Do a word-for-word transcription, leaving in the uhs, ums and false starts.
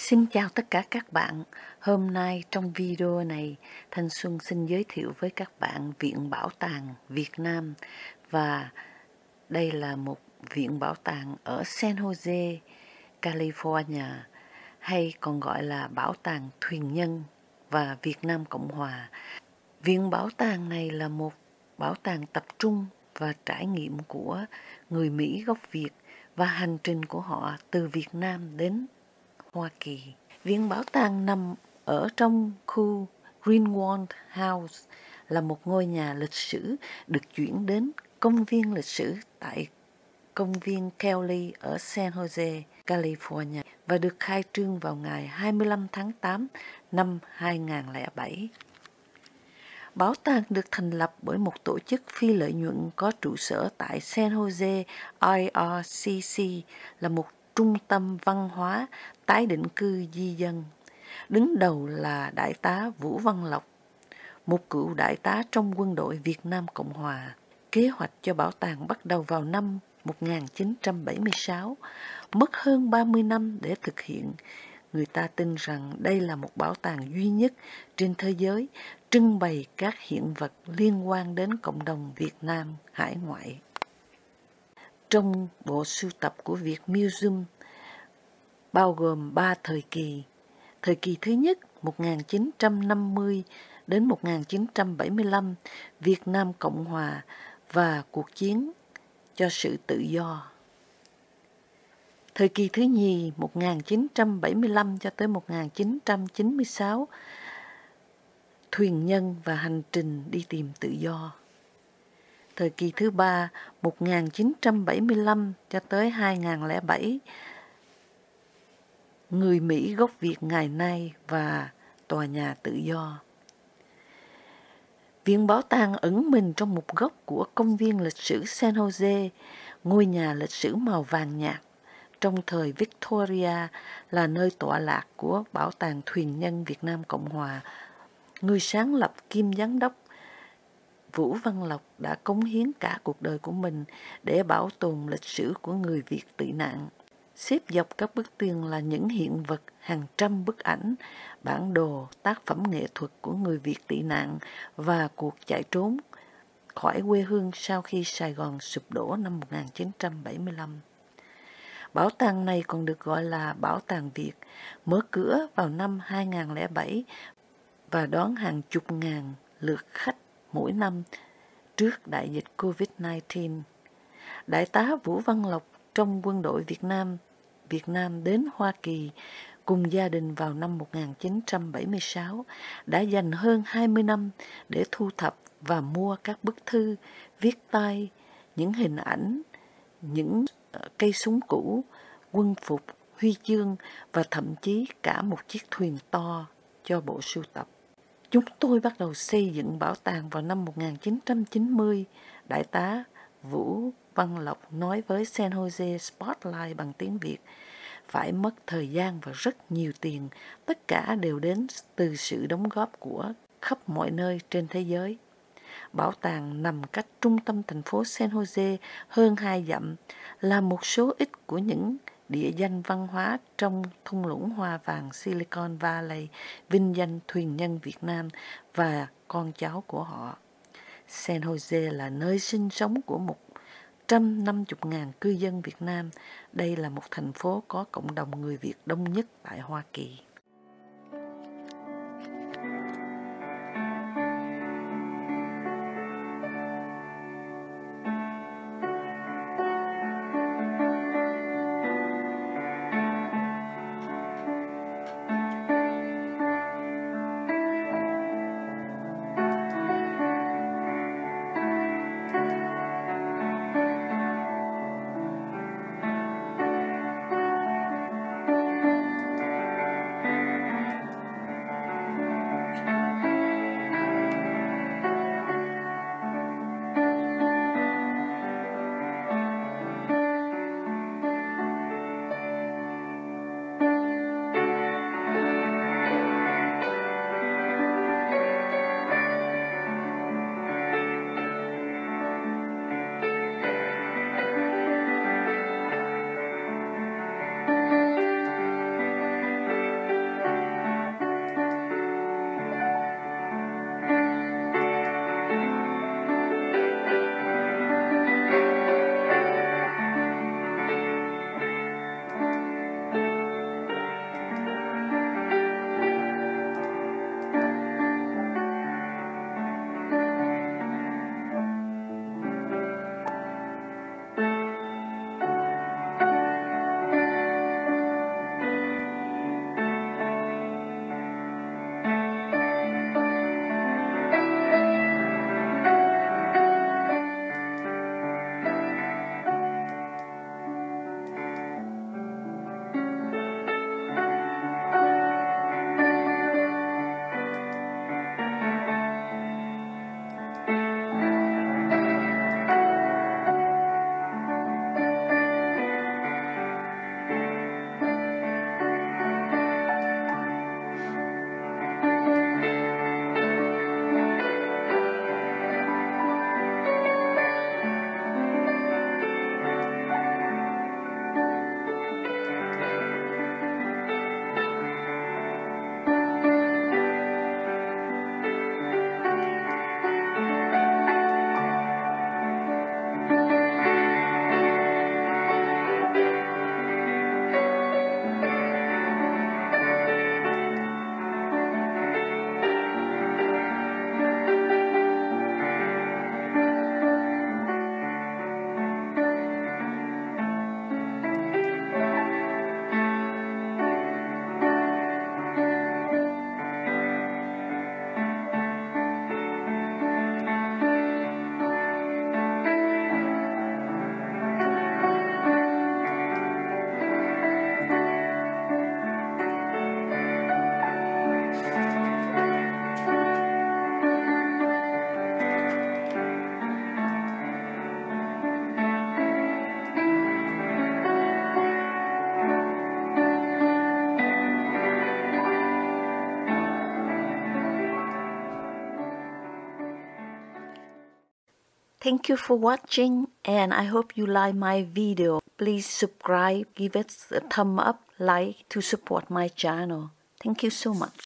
Xin chào tất cả các bạn. Hôm nay trong video này, Thanh Xuân xin giới thiệu với các bạn Viện Bảo tàng Việt Nam, và đây là một viện bảo tàng ở San Jose, California, hay còn gọi là Bảo tàng Thuyền Nhân và Việt Nam Cộng Hòa. Viện bảo tàng này là một bảo tàng tập trung và trải nghiệm của người Mỹ gốc Việt và hành trình của họ từ Việt Nam đến Hoa Kỳ. Viện bảo tàng nằm ở trong khu Greenwald House, là một ngôi nhà lịch sử được chuyển đến công viên lịch sử tại công viên Kelly ở San Jose, California, và được khai trương vào ngày hai mươi lăm tháng tám năm hai nghìn không trăm lẻ bảy. Bảo tàng được thành lập bởi một tổ chức phi lợi nhuận có trụ sở tại San Jose. I R C C là một trung tâm văn hóa tái định cư di dân. Đứng đầu là Đại tá Vũ Văn Lộc, một cựu đại tá trong quân đội Việt Nam Cộng Hòa. Kế hoạch cho bảo tàng bắt đầu vào năm một nghìn chín trăm bảy mươi sáu, mất hơn ba mươi năm để thực hiện. Người ta tin rằng đây là một bảo tàng duy nhất trên thế giới trưng bày các hiện vật liên quan đến cộng đồng Việt Nam hải ngoại. Trong bộ sưu tập của Việt Museum bao gồm ba thời kỳ. Thời kỳ thứ nhất, một nghìn chín trăm năm mươi đến một nghìn chín trăm bảy mươi lăm, Việt Nam Cộng Hòa và cuộc chiến cho sự tự do. Thời kỳ thứ nhì, một nghìn chín trăm bảy mươi lăm cho tới một nghìn chín trăm chín mươi sáu, Thuyền Nhân và hành trình đi tìm tự do. Thời kỳ thứ ba, một nghìn chín trăm bảy mươi lăm cho tới hai nghìn không trăm lẻ bảy, Người Mỹ gốc Việt ngày nay và Tòa nhà tự do. Viện bảo tàng ẩn mình trong một góc của công viên lịch sử San Jose, ngôi nhà lịch sử màu vàng nhạt trong thời Victoria, là nơi tọa lạc của Bảo tàng Thuyền Nhân Việt Nam Cộng Hòa. Người sáng lập kiêm giám đốc Vũ Văn Lộc đã cống hiến cả cuộc đời của mình để bảo tồn lịch sử của người Việt tị nạn. Xếp dọc các bức tường là những hiện vật, hàng trăm bức ảnh, bản đồ, tác phẩm nghệ thuật của người Việt tị nạn và cuộc chạy trốn khỏi quê hương sau khi Sài Gòn sụp đổ năm một nghìn chín trăm bảy mươi lăm. Bảo tàng này còn được gọi là Bảo tàng Việt, mở cửa vào năm hai nghìn không trăm lẻ bảy và đón hàng chục ngàn lượt khách mỗi năm trước đại dịch Covid mười chín. Đại tá Vũ Văn Lộc trong quân đội Việt Nam Việt Nam đến Hoa Kỳ cùng gia đình vào năm một nghìn chín trăm bảy mươi sáu, đã dành hơn hai mươi năm để thu thập và mua các bức thư, viết tay, những hình ảnh, những cây súng cũ, quân phục, huy chương và thậm chí cả một chiếc thuyền to cho bộ sưu tập. Chúng tôi bắt đầu xây dựng bảo tàng vào năm một nghìn chín trăm chín mươi, Đại tá Vũ Văn Lộc nói với San Jose Spotlight bằng tiếng Việt. Phải mất thời gian và rất nhiều tiền, tất cả đều đến từ sự đóng góp của khắp mọi nơi trên thế giới. Bảo tàng nằm cách trung tâm thành phố San Jose hơn hai dặm, là một số ít của những địa danh văn hóa trong thung lũng hoa vàng Silicon Valley, vinh danh thuyền nhân Việt Nam và con cháu của họ. San Jose là nơi sinh sống của một trăm năm mươi ngàn cư dân Việt Nam. Đây là một thành phố có cộng đồng người Việt đông nhất tại Hoa Kỳ. Thank you for watching and I hope you like my video. Please subscribe, give it a thumb up, like to support my channel. Thank you so much.